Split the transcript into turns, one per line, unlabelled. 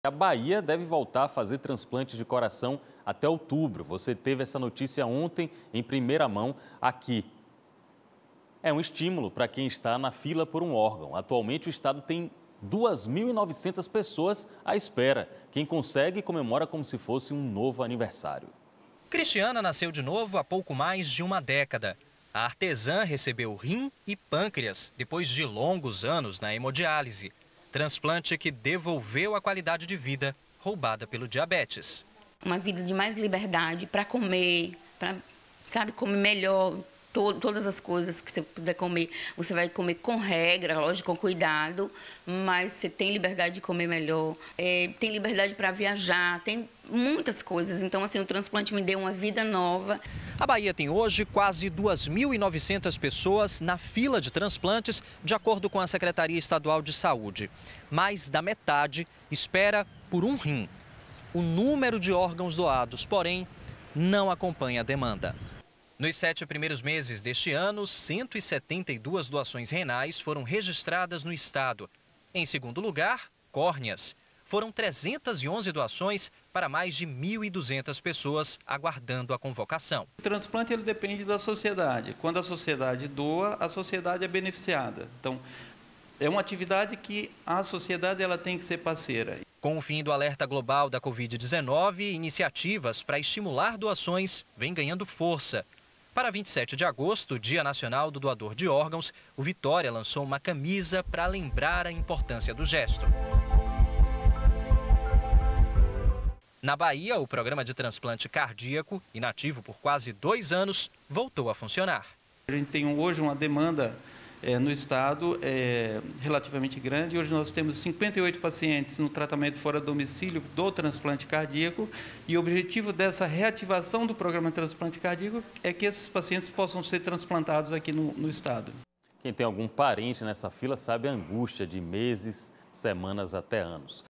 A Bahia deve voltar a fazer transplante de coração até outubro. Você teve essa notícia ontem em primeira mão aqui. É um estímulo para quem está na fila por um órgão. Atualmente o estado tem 2.900 pessoas à espera. Quem consegue comemora como se fosse um novo aniversário.
Cristiana nasceu de novo há pouco mais de uma década. A artesã recebeu rim e pâncreas depois de longos anos na hemodiálise. Transplante que devolveu a qualidade de vida roubada pelo diabetes.
Uma vida de mais liberdade para comer, para, comer melhor. Todas as coisas que você puder comer, você vai comer com regra, lógico, com cuidado, mas você tem liberdade de comer melhor, tem liberdade para viajar, tem muitas coisas. Então, assim, o transplante me deu uma vida nova.
A Bahia tem hoje quase 2.900 pessoas na fila de transplantes, de acordo com a Secretaria Estadual de Saúde. Mais da metade espera por um rim. O número de órgãos doados, porém, não acompanha a demanda. Nos 7 primeiros meses deste ano, 172 doações renais foram registradas no estado. Em segundo lugar, córneas. Foram 311 doações para mais de 1.200 pessoas aguardando a convocação.
O transplante ele depende da sociedade. Quando a sociedade doa, a sociedade é beneficiada. Então, é uma atividade que a sociedade ela tem que ser parceira.
Com o fim do alerta global da Covid-19, iniciativas para estimular doações vêm ganhando força. Para 27 de agosto, Dia Nacional do Doador de Órgãos, o Vitória lançou uma camisa para lembrar a importância do gesto. Na Bahia, o programa de transplante cardíaco, inativo por quase 2 anos, voltou a funcionar.
A gente tem hoje uma demanda no estado relativamente grande. Hoje nós temos 58 pacientes no tratamento fora do domicílio do transplante cardíaco e o objetivo dessa reativação do programa de transplante cardíaco é que esses pacientes possam ser transplantados aqui no estado.
Quem tem algum parente nessa fila sabe a angústia de meses, semanas até anos.